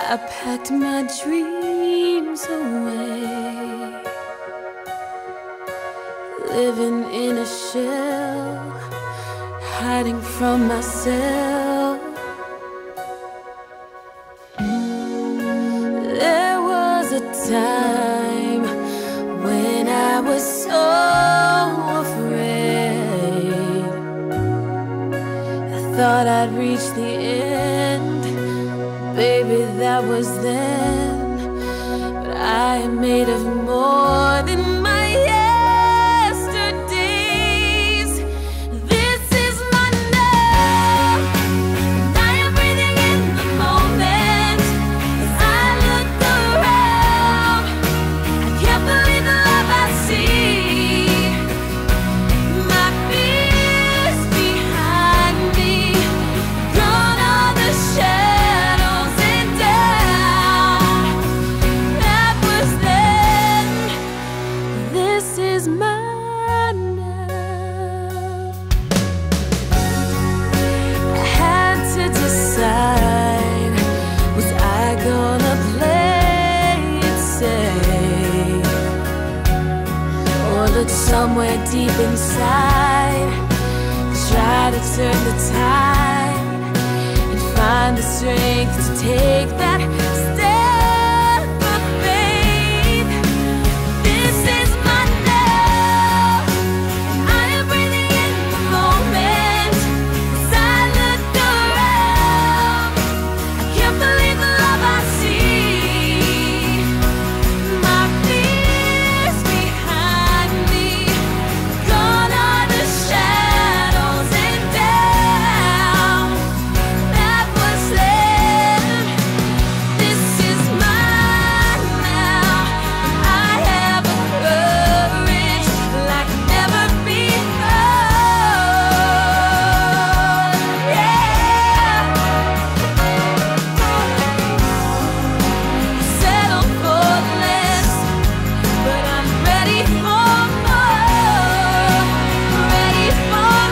I packed my dreams away, living in a shell, hiding from myself. There was a time when I was so afraid. I thought I'd reach the end, baby, that was then. But I am made of more than my yesterdays. This is my now, and I am breathing in the moment. As I look around, I can't believe the love I see. My fears behind me, gone are the shadows and down. That was then. This is mine now. I had to decide, was I gonna play it safe, or look somewhere deep inside, try to turn the tide and find the strength to take that step of faith. This is my now, and I am breathing in the moment. As I look around, I can't believe the love I see. My fears behind me, gone are the shadows and down. That was then. This is mine now. I have a courage like never before. Yeah. Settle for less, but I'm ready for more. Ready for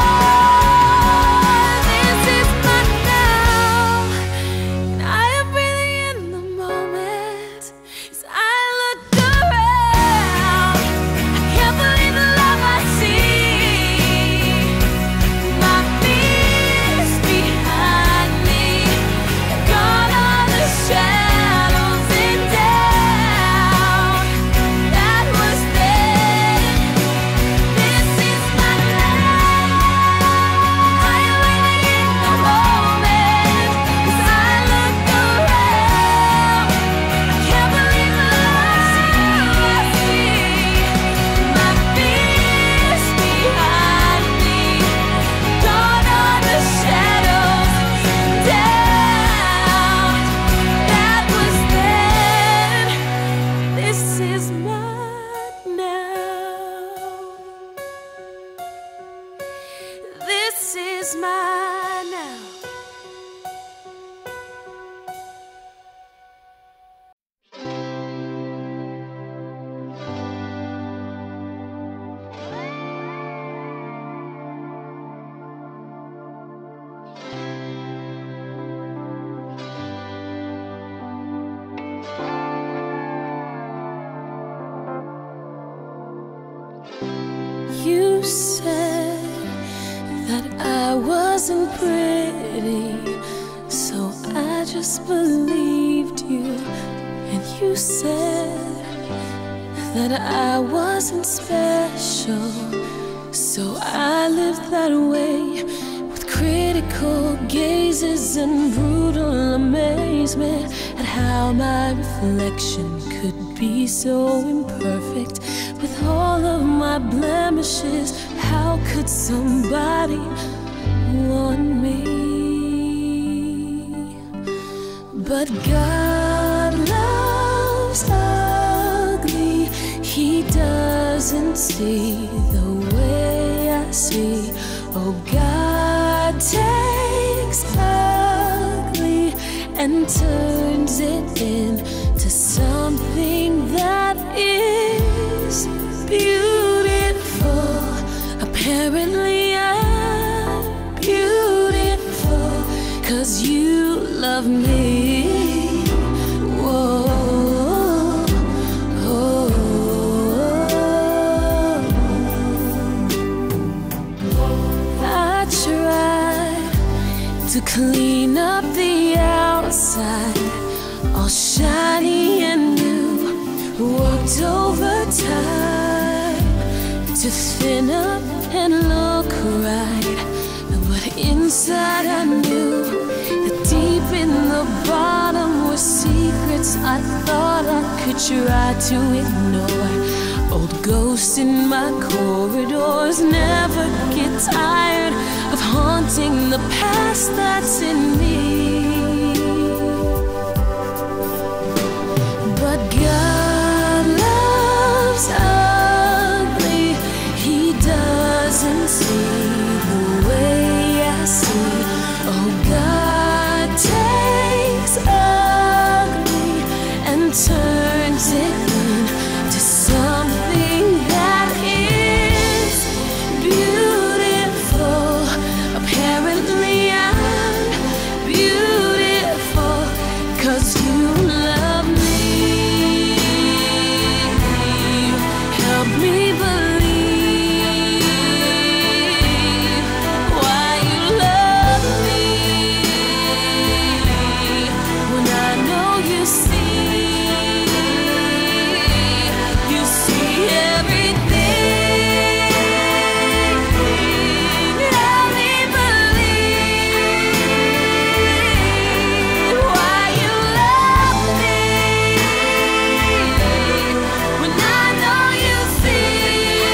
more. This is my now, and I am breathing in the moment. As I look around, I can't believe the love I see. My fears behind me, gone are the shadows and down. That was then. This is my now. I am living in the moment. As I look around, I can't believe the love I see. My fears behind me, gone are the shadows down. That was then. This is mine now. This is mine now. You said that I wasn't pretty, so I just believed you. And you said that I wasn't special, so I lived that way, with critical gazes and brutal amazement at how my reflection could be so imperfect. With all of my blemishes, how could somebody want me? But God loves ugly. He doesn't see the way I see. Oh, God takes ugly and turns it into something that is beautiful. Apparently I'm beautiful, 'cause you love me. thin up and look right, but inside I knew that deep in the bottom were secrets I thought I could try to ignore. Old ghosts in my corridors never get tired of haunting the past that's in me. But God loves ugly. He doesn't see the way I see. Oh, God takes ugly and turns it into something that is beautiful. Apparently I'm beautiful 'cause you love me. Help me believe why you love me when I know you see everything. Help me believe why you love me when I know you see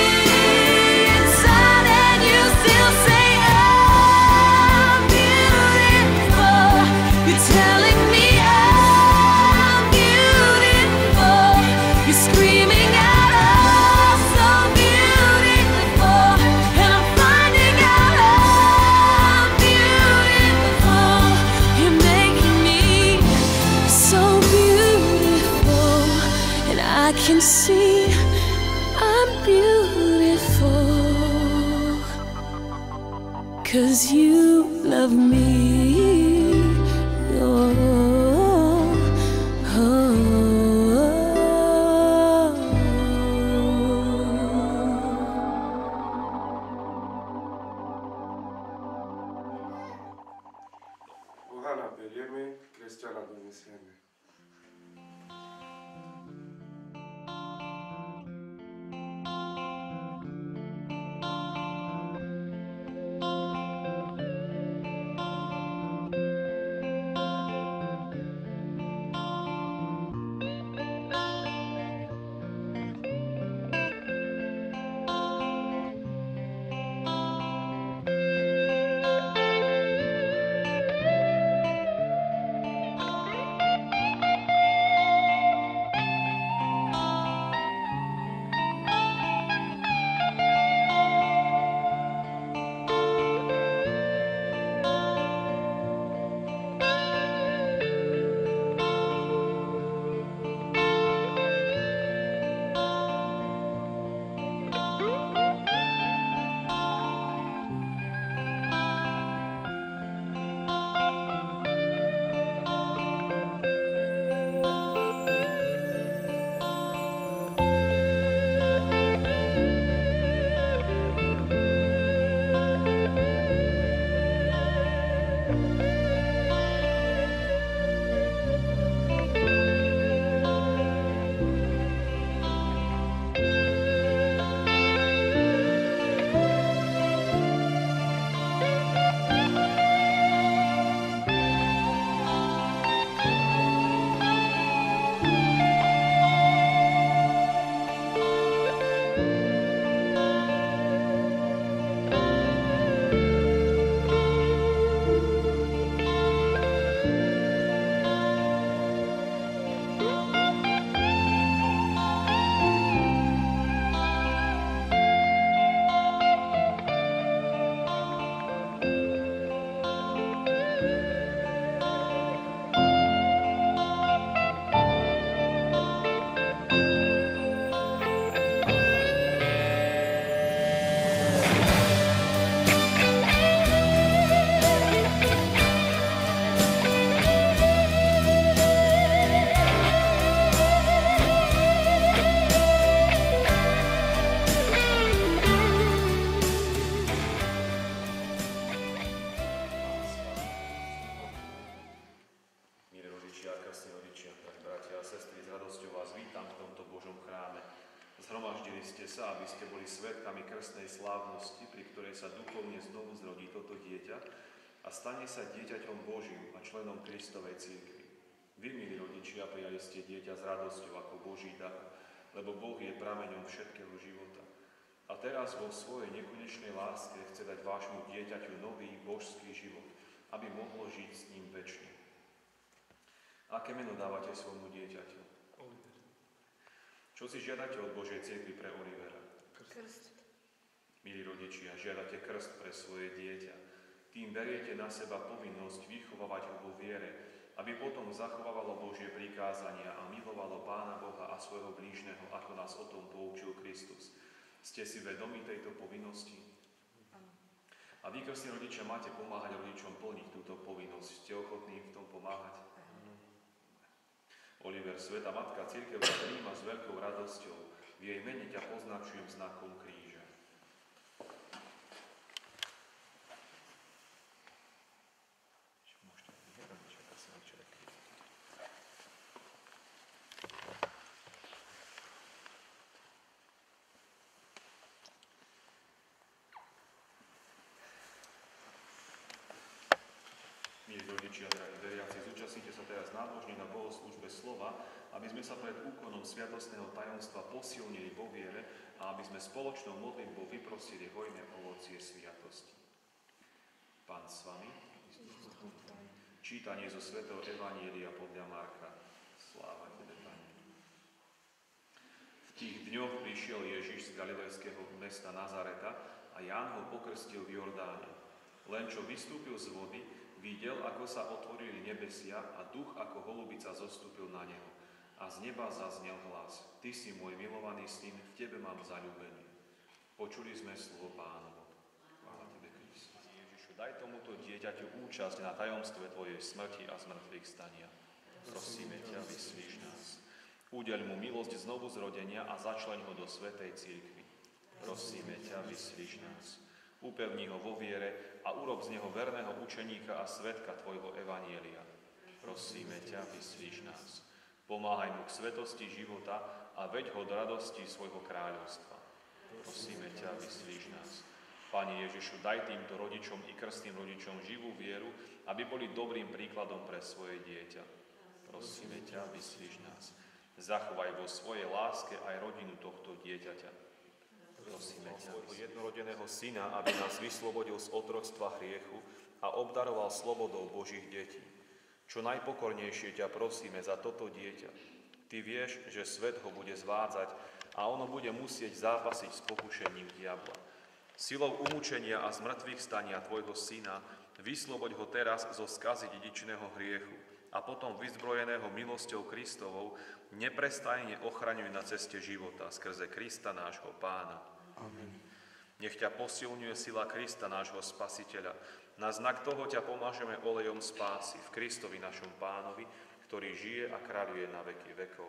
inside and you still say I'm beautiful. You're telling me I'm beautiful. You're screaming out oh so beautiful, and I'm finding out I'm beautiful. You're making me so beautiful, and I can see I'm beautiful 'cause you love me. Oh, oh, Bohana beriemy, Krystiana doniesiemy. Milí rodičia, krstní rodičia, tak bratia a sestry, s radosťou vás vítam v tomto Božom chráme. Zhromaždili ste sa, aby ste boli svedkami krstnej slávnosti, pri ktorej sa duchovne znovu zrodí toto dieťa a stane sa dieťaťom Božím a členom Kristovej cirkvi. Vy, milí rodičia, prijali ste dieťa s radosťou ako Boží dar, lebo Boh je prameňom všetkého života. A teraz vo svojej nekonečnej láske chce dať vášmu dieťaťu nový božský život, aby mohlo žiť s ním večne. Aké meno dávate svojmu dieťaťu? Oliver. Čo si žiadate od Božej cirkvi pre Olivera? Krst. Milí rodičia, žiadate krst pre svoje dieťa. Tým beriete na seba povinnosť vychovávať ho vo viere, aby potom zachovávalo Božie prikázania a milovalo Pána Boha a svojho blížneho, ako nás o tom poučil Kristus. Ste si vedomí tejto povinnosti? A vy, krstní rodičia, máte pomáhať rodičom plniť túto povinnosť. Ste ochotní v tom pomáhať? Oliver, Svätá Matka Cirkev ťa prijíma s veľkou radosťou. V jej mene ťa poznačujem znakom kríža. Milí rodičia, drahí veriaci, zúčastnite sa teraz nábožne na bohoslúžbe slova, aby sme sa pred úkonom sviatostného tajomstva posilnili vo viere a aby sme spoločnou modlitbou vyprosili hojné ovocie sviatosti. Pán s vami. Čítanie zo svätého Evanjelia podľa Marka. Sláva Tebe, Pane. V tých dňoch prišiel Ježiš z galilejského mesta Nazareta a Ján ho pokrstil v Jordáne. Len čo vystúpil z vody, videl, ako sa otvorili nebesia a duch ako holubica zostúpil na neho. A z neba zaznel hlas: Ty si môj milovaný syn, v Tebe mám zaľúbenie. Počuli sme slovo Pánovo. Chvála Tebe, Kriste. Ježišu, daj tomuto dieťaťu účasť na tajomstve Tvojej smrti a zmrtvých stania. Prosíme ťa, vyslíš nás. Udeľ mu milosť znovu zrodenia a začleň ho do svätej cirkvi. Prosíme ťa, vyslíš nás. Upevni ho vo viere a urob z neho verného učeníka a svedka Tvojho evanjelia. Prosíme ťa, vyslíš nás. Pomáhaj mu k svetosti života a veď ho do radosti svojho kráľovstva. Prosíme ťa, vyslíš nás. Pane Ježišu, daj týmto rodičom i krstným rodičom živú vieru, aby boli dobrým príkladom pre svoje dieťa. Prosíme ťa, vyslíš nás. Zachovaj vo svojej láske aj rodinu tohto dieťaťa. Prosíme ťa, svojho jednorodeného syna, aby nás vyslobodil z otroctva hriechu a obdaroval slobodou Božích detí. Čo najpokornejšie ťa prosíme za toto dieťa. Ty vieš, že svet ho bude zvádzať a ono bude musieť zápasiť s pokušením diabla. Silou umúčenia a zmrtvých stania tvojho syna vysloboď ho teraz zo skazy dedičného hriechu a potom vyzbrojeného milosťou Kristovou neprestajne ochraňuj na ceste života skrze Krista nášho Pána. Amen. Nech ťa posilňuje sila Krista nášho Spasiteľa. Na znak toho ťa pomážeme olejom spásy v Kristovi našom Pánovi, ktorý žije a kráľuje na veky vekov.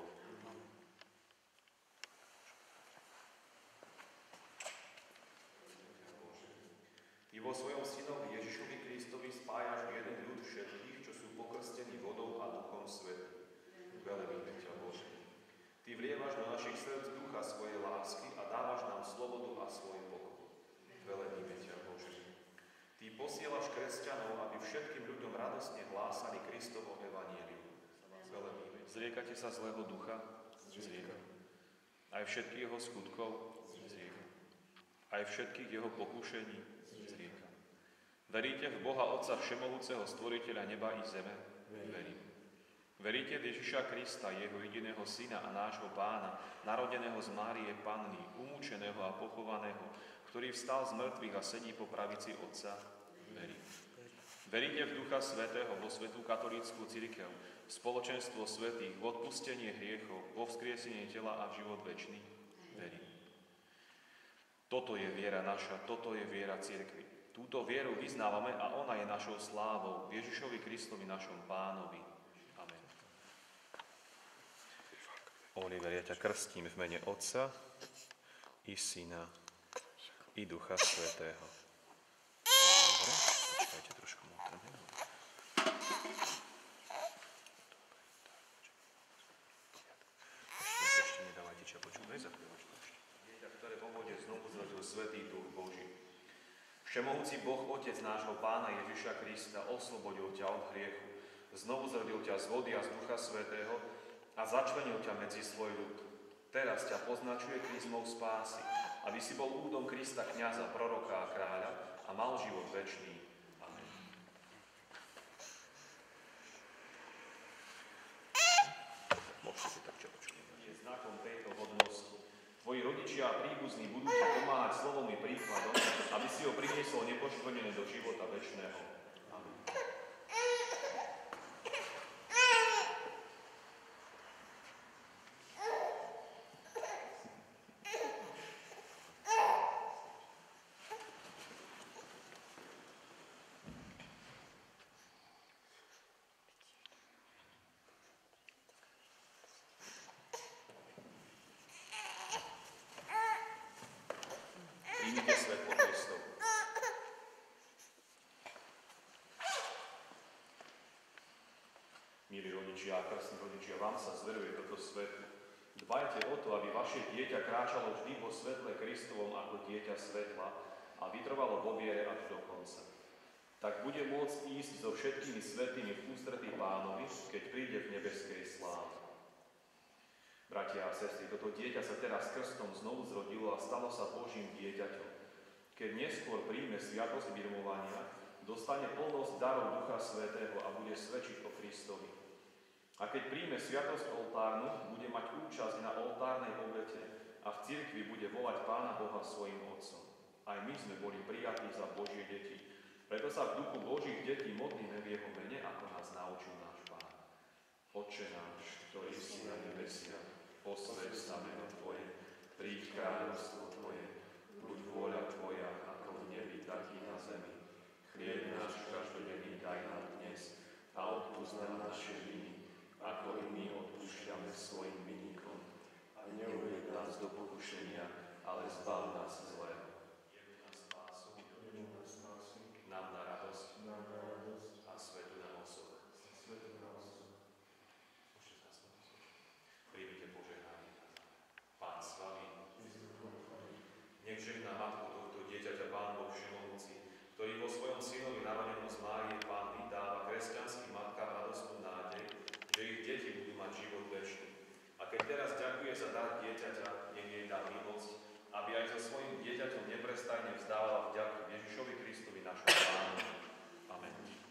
Ty vo svojom synovi Ježišovi Kristovi spájaš v jeden ľud všetkých, čo sú pokrstení vodou a duchom svätým. Velebíme ťa, Bože. Ty vlievaš do našich srdc ducha svojej lásky a dávaš nám slobodu a svoj pokoj. Velebíme ťa, Bože. Ty posielaš kresťanov, aby všetkým ľuďom radostne hlásali Kristovo evanjelium. Velebíme. Zriekate sa zlého ducha? Zriekam. Aj všetkých jeho skutkov? Zriekam. Aj všetkých jeho pokúšení? Zriekam. Veríte v Boha Otca Všemohúceho, Stvoriteľa neba i zeme? Verím. Veríte v Ježiša Krista, jeho jediného syna a nášho Pána, narodeného z Márie Panny, umúčeného a pochovaného, ktorý vstal z mŕtvych a sedí po pravici Otca? Verím. Veríte v Ducha Svätého, vo Svätú katolícku cirkev, v spoločenstvo svätých, v odpustenie hriechov, vo vzkriesenie tela a v život večný? Verím. Toto je viera naša, toto je viera cirkvi. Túto vieru vyznávame a ona je našou slávou, v Ježišovi Kristovi našom Pánovi. Amen. Oliver, ja ťa krstím v mene Otca i Syna i Ducha Svätého. Dobre, počkajte trošku motrne. Ešte nedávajte čapočku, nezapievačku. Všemohúci Boh, Otec nášho Pána Ježiša Krista, oslobodil ťa od hriechu, znovu zrodil ťa z vody a z Ducha Svätého a začlenil ťa medzi svoj ľud. Teraz ťa poznačuje kryzmou spásy, aby si bol údom Krista kňaza, proroka a kráľa a mal život večný. Amen. Môžete si tak čapočkať. Je znakom tejto hodnosti. Tvoji rodičia a príbuzní budú ti pomáhať slovom i príkladom, aby si ho priniesol nepoškvrnené do života večného. Amen. Príjmite svetlo Kristovo. Milí rodičia a krstní rodičia, vám sa zveruje toto svetlo. Dbajte o to, aby vaše dieťa kráčalo vždy vo svetle Kristovom ako dieťa svetla a vytrvalo vo viere až do konca. Tak bude môcť ísť so všetkými svätými v ústretí Pánovi, keď príde v nebeskej sláve. Bratia a sestry, toto dieťa sa teraz krstom znovu zrodilo a stalo sa Božím dieťaťom. Keď neskôr príjme sviatosť birmovania, dostane plnosť darov Ducha Svätého a bude svedčiť o Kristovi. A keď príjme sviatosť oltárnu, bude mať účasť na oltárnej obete a v cirkvi bude volať Pána Boha svojim Otcom. Aj my sme boli prijatí za Božie deti. Preto sa v duchu Božích detí modlíme v jeho mene, ako nás naučil náš Pán. Otče náš, ktorý si na nebesiach, posväť sa meno Tvoje, príď kráľovstvo Tvoje, buď vôľa Tvoja, ako v nebi, tak i na zemi. Chlieb náš každodenný daj nám dnes a odpusť nám naše viny, ako i my odpúšťame svojim vinníkom. A neuveď nás do pokušenia, ale zbav nás zlého. Jeme na spásu, nám na radosť a svetu na osoch. Príjmite požehnanie. Pán s vami. Nech žehná matku tohto dieťaťa Pán Boh Všemohúci, ktorý vo svojom synovi narodenom z Márie Pán vydáva kresťanským matkám radostnú nádej, že ich deti budú mať život večný. A keď teraz ďakuje za dar dieťaťa, nech jej dá milosť, aby aj so svojím dieťaťom neprestajne vzdávala vďaku Ježišovi Kristovi našom Pánu. Amen.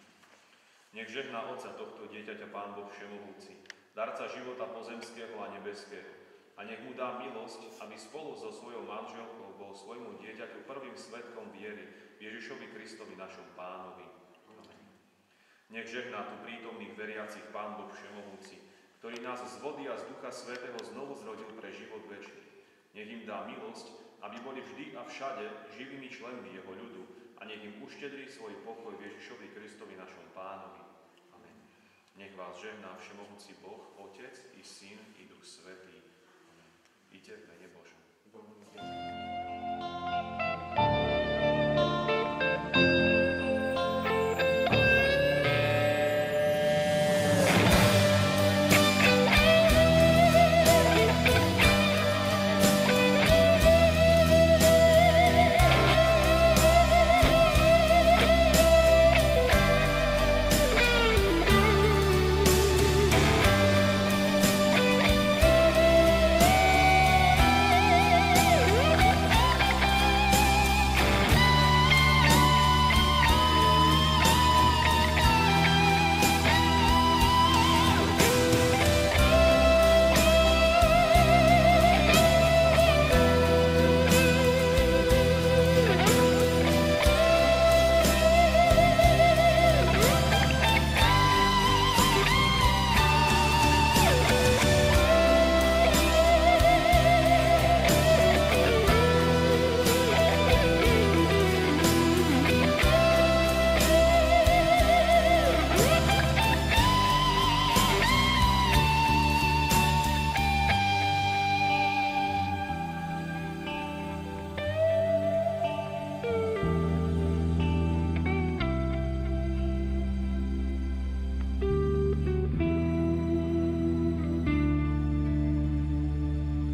Nech žehná otca tohto dieťaťa Pán Boh Všemohúci, darca života pozemského a nebeského, a nech mu dá milosť, aby spolu so svojou manželkou bol svojmu dieťaťu prvým svedkom viery Ježišovi Kristovi našom Pánovi. Amen. Nech žehná tu prítomných veriacich Pán Boh Všemohúci, ktorý nás z vody a z Ducha Svätého znovu zrodil pre život večný. Nech im dá milosť, aby boli vždy a všade živými členmi jeho ľudu a nech im uštedrí svoj pokoj Ježišovi Kristovi našom Pánovi. Amen. Nech vás žehná Všemohúci Boh, Otec i Syn i Duch Svätý. Amen. Iďte v mene Božom.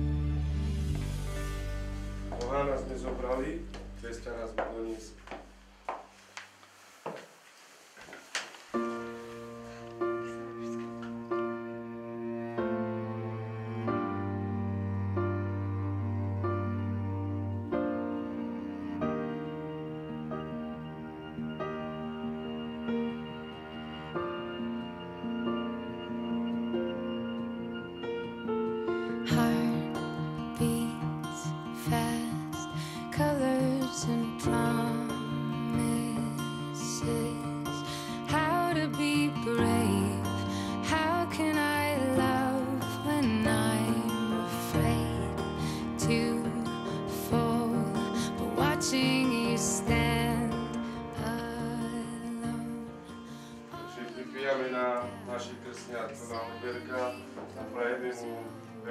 Boha nás nezobrali, kresťa nás doniesli.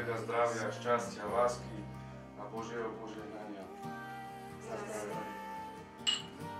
Božieho zdravia, šťastia, lásky a Božieho požehnania. Na zdravie.